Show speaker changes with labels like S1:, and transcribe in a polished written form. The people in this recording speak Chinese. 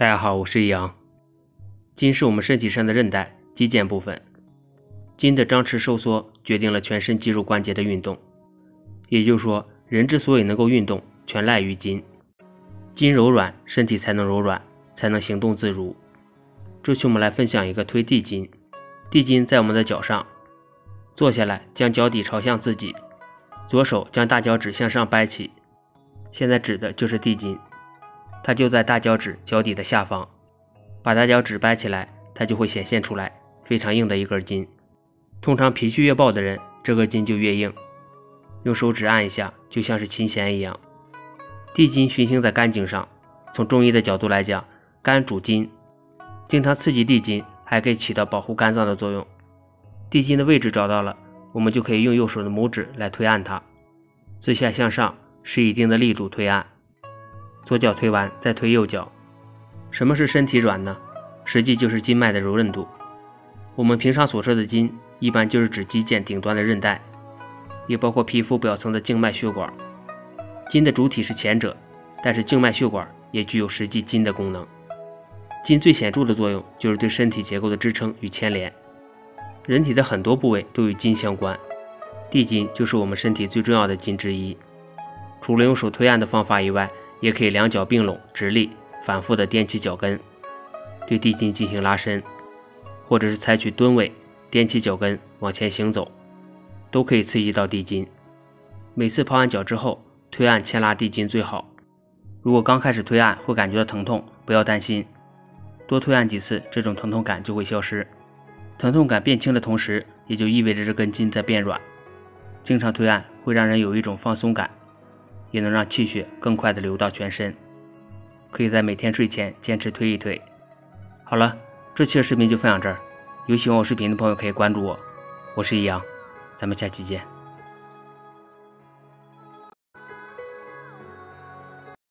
S1: 大家好，我是易阳。筋是我们身体上的韧带、肌腱部分，筋的张弛收缩决定了全身肌肉关节的运动。也就是说，人之所以能够运动，全赖于筋。筋柔软，身体才能柔软，才能行动自如。这期我们来分享一个推地筋。地筋在我们的脚上，坐下来将脚底朝向自己，左手将大脚趾向上掰起，现在指的就是地筋。它就在大脚趾脚底的下方，把大脚趾掰起来，它就会显现出来，非常硬的一根筋。通常脾虚越暴的人，这根筋就越硬，用手指按一下，就像是琴弦一样。地筋循行在肝经上，从中医的角度来讲，肝主筋，经常刺激地筋，还可以起到保护肝脏的作用。地筋的位置找到了，我们就可以用右手的拇指来推按它，自下向上，使一定的力度推按。左脚推完，再推右脚。什么是身体软呢？实际就是筋脉的柔韧度。我们平常所说的筋，一般就是指肌腱顶端的韧带，也包括皮肤表层的静脉血管。筋的主体是前者，但是静脉血管也具有实际筋的功能。筋最显著的作用就是对身体结构的支撑与牵连。人体的很多部位都与筋相关，地筋就是我们身体最重要的筋之一。除了用手推按的方法以外，也可以两脚并拢直立，反复的踮起脚跟，对地筋进行拉伸，或者是采取蹲位，踮起脚跟往前行走，都可以刺激到地筋。每次泡完脚之后，推按牵拉地筋最好。如果刚开始推按会感觉到疼痛，不要担心，多推按几次，这种疼痛感就会消失。疼痛感变轻的同时，也就意味着这根筋在变软。经常推按会让人有一种放松感，也能让气血更快地流到全身。可以在每天睡前坚持推一推。好了，这期的视频就分享这儿。有喜欢我视频的朋友可以关注我，我是易阳，咱们下期见。